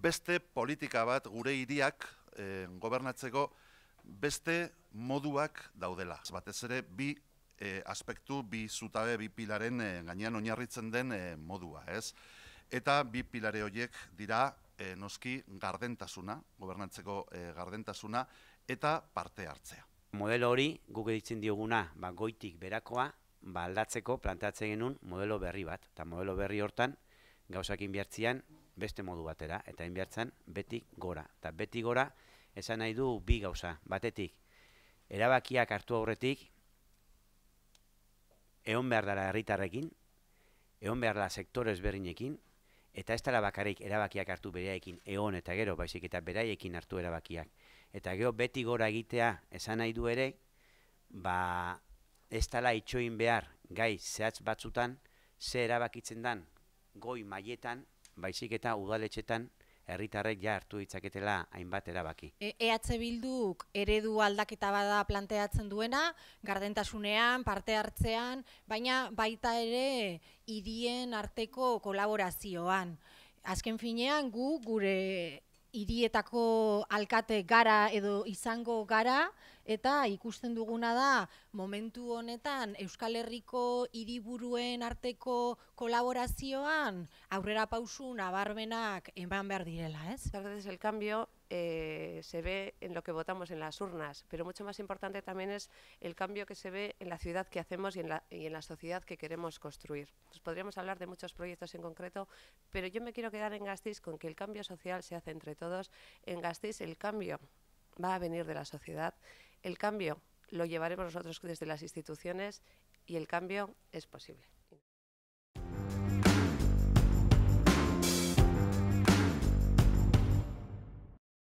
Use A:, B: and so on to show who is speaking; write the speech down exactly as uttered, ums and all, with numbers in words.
A: beste politika bat gure hiriak e, gobernatzeko beste moduak daudela. Batez ere bi e, aspektu, bi zutabe, bi pilaren e, gainean oinarritzen den e, modua, ez? Eta bi pilare horiek dira e, noski gardentasuna, gobernatzeko e, gardentasuna eta parte hartzea.
B: Modelo hori guk editzen dioguna ba, goitik berakoa ba, aldatzeko planteatzen genuen modelo berri bat. Eta modelo berri hortan gauzak inbiartzian beste modu batera eta inbiartzan betik gora. Eta betik gora esan nahi du bi gauza. Batetik, erabakiak hartu aurretik egon behar dara herritarrekin, egon behar dara sektore ezberdinekin, eta ez dela bakarrik erabakiak hartu beraiekin egon eta gero, baizik eta beraiekin hartu erabakiak. Eta gero beti gora egitea esan nahi du ere, ba ez dela itxoin behar gai zehatz batzutan, ze erabakitzen dan goi mailetan, baizik eta udaletxetan herritarrek ja hartu ditzaketela hainbat erabaki.
C: E EH Bilduk eredu aldaketa bada planteatzen duena, gardentasunean, parte hartzean, baina baita ere hirien arteko kolaborazioan. Azken finean gu gure hirietako alkate gara edo izango gara, eta ikusten duguna da momentu honetan Euskal Herriko hiriburuen arteko kolaborazioan aurrera pausu nabarmenak eman behar direla, ez?
D: Muchas veces el cambio eh, se ve en lo que votamos en las urnas, pero mucho más importante también es el cambio que se ve en la ciudad que hacemos y en la, y en la sociedad que queremos construir. Pues podríamos hablar de muchos proyectos en concreto, pero yo me quiero quedar en Gasteiz con que el cambio social se hace entre todos. En Gasteiz el cambio va a venir de la sociedad, el cambio lo llevaremos nosotros desde las instituciones y el cambio es posible.